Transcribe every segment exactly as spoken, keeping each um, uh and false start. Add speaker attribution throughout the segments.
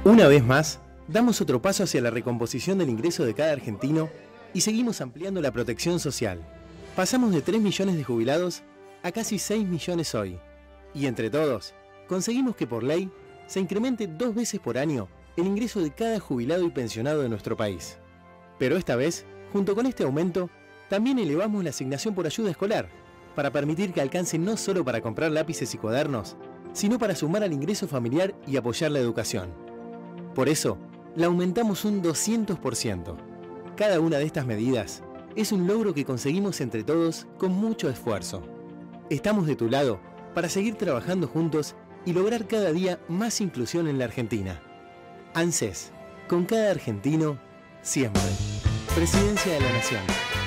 Speaker 1: Una vez más, damos otro paso hacia la recomposición del ingreso de cada argentino y seguimos ampliando la protección social. Pasamos de tres millones de jubilados a casi seis millones hoy. Y entre todos, conseguimos que por ley se incremente dos veces por año el ingreso de cada jubilado y pensionado de nuestro país. Pero esta vez, junto con este aumento, también elevamos la asignación por ayuda escolar, para permitir que alcance no solo para comprar lápices y cuadernos, sino para sumar al ingreso familiar y apoyar la educación. Por eso, la aumentamos un doscientos por ciento. Cada una de estas medidas es un logro que conseguimos entre todos con mucho esfuerzo. Estamos de tu lado para seguir trabajando juntos y lograr cada día más inclusión en la Argentina. ANSES, con cada argentino, siempre. Presidencia de la Nación.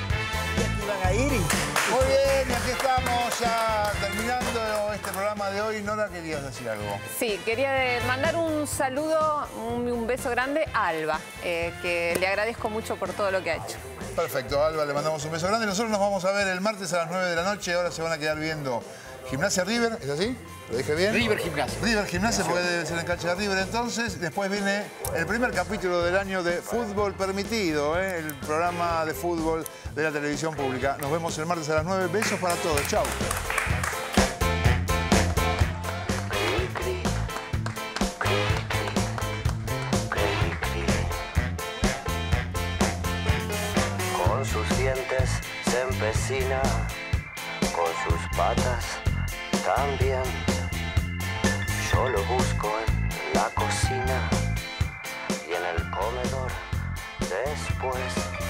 Speaker 2: Muy bien, y aquí estamos ya terminando este programa de hoy. Nora, ¿querías decir algo?
Speaker 3: Sí, quería mandar un saludo, un, un beso grande a Alba, eh, que le agradezco mucho por todo lo que ha hecho.
Speaker 2: Perfecto, a Alba le mandamos un beso grande. Nosotros nos vamos a ver el martes a las nueve de la noche. Ahora se van a quedar viendo Gimnasia River, ¿es así? ¿Lo dije bien?
Speaker 4: River Gimnasia.
Speaker 2: River Gimnasia, porque debe ser en cancha de River. Entonces, después viene el primer capítulo del año de Fútbol Permitido, ¿eh? El programa de fútbol de la televisión pública. Nos vemos el martes a las nueve. Besos para todos. Chau.
Speaker 5: Con sus dientes se empecina, con sus patas también. Yo lo busco en la cocina y en el comedor después.